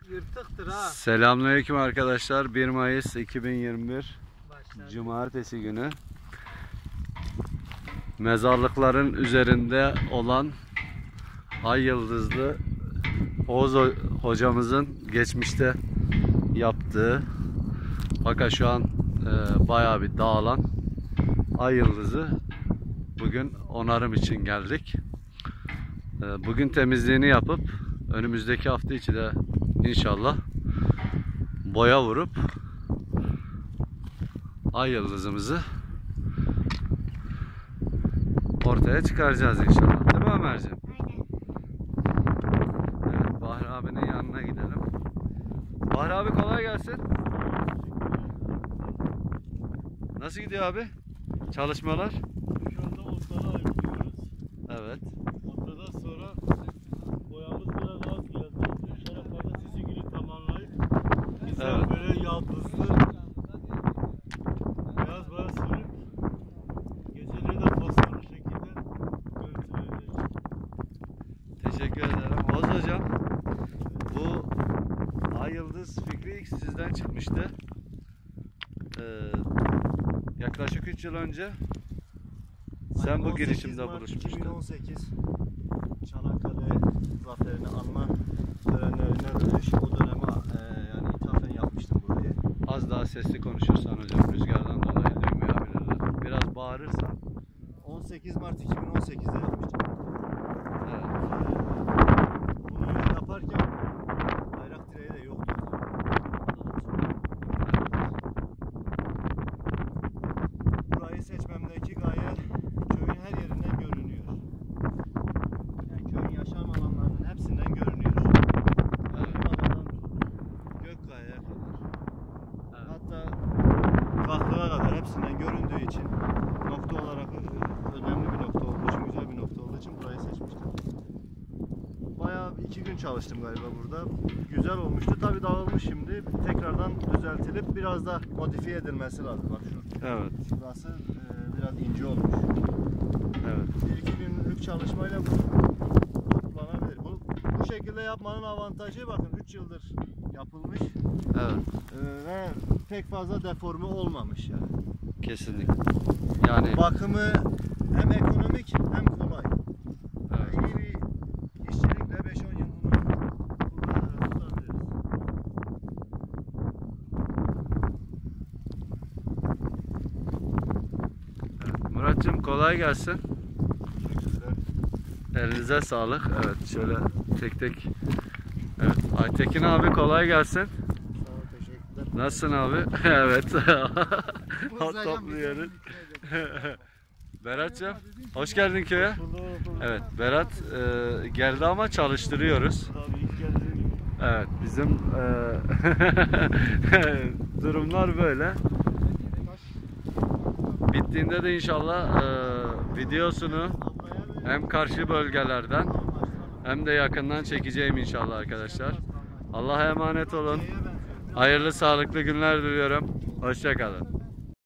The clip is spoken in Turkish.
Yırtıktır ha. Selamünaleyküm arkadaşlar. 1 Mayıs 2021 Cumartesi günü. Mezarlıkların üzerinde olan ay yıldızlı Oğuz hocamızın geçmişte yaptığı, fakat şu an bayağı bir dağılan ay yıldızı bugün onarım için geldik. Bugün temizliğini yapıp önümüzdeki hafta içi de İnşallah boya vurup ay yıldızımızı ortaya çıkaracağız inşallah. Değil mi Ömerciğim? Aynen. Evet, Bahri abinin yanına gidelim. Bahri abi kolay gelsin. Nasıl gidiyor abi? Çalışmalar? Şu anda otları ayırıyoruz. Evet. Otlardan sonra boyamız biraz az geldi. İnşallah pazartesi günü tamamlayıp güzel Evet. böyle yaldızlı beyaz boya sürüp geceleri de fosforlu şekilde görüntüleyeceğiz. Teşekkür ederim. Oğuz hocam, bu ay yıldız fikri ilk sizden çıkmıştı. Yaklaşık 3 yıl önce sen bu girişimde buluşmuştun. 2018 Çanakkale zaferini anma törenlerine dönüş. O döneme yani ithafen yapmıştım burayı. Az daha sesli konuşursan hocam, rüzgardan dolayı duymayabilirler. Biraz bağırırsan. 18 Mart 2018'de yapmıştım. Evet. Bunu yaparken bayrak direği de yoktu. Burayı seçmemdeki gaye köyün her yerinden görünüyor. Yani köyün yaşam alanlarının hepsinden görünüyor. Kaymadan tut, Gökkaya'ya kadar. Evet. Hatta Kahtığa kadar hepsinden göründüğü için nokta olarak önemli bir nokta olduğu için, güzel bir nokta olduğu için burayı seçmiştim. Bayağı 2 gün çalıştım galiba burada. Güzel olmuştu. Tabii dağılmış şimdi. Tekrardan düzeltilip biraz da modifiye edilmesi lazım. Bak şu. Evet. Burası biraz ince olmuş. Evet. 1-2 günlük çalışmayla bu toplanabilir. Bu şekilde yapmanın avantajı, bakın 3 yıldır yapılmış. Evet. Ve pek fazla deforme olmamış yani. Kesinlikle. Yani Bakımı hem ekonomik hem kolay. evet. İyi bir işçilikle 5-10 yıl bunu tutabiliriz. Evet. Muratcığım kolay gelsin. Teşekkürler. Elinize sağlık. Evet, şöyle tek tek. Evet. Aytekin abi kolay gelsin. Sağ ol, teşekkürler. Nasılsın abi? Evet. Topluyoruz. Berat'cığım hoş geldin köye. Evet, Berat geldi ama çalıştırıyoruz. Tabii ilk geldiğim gibi. Evet, bizim durumlar böyle. Bittiğinde de inşallah videosunu hem karşı bölgelerden hem de yakından çekeceğim inşallah arkadaşlar. Allah'a emanet olun. Hayırlı sağlıklı günler diliyorum. Hoşça kalın.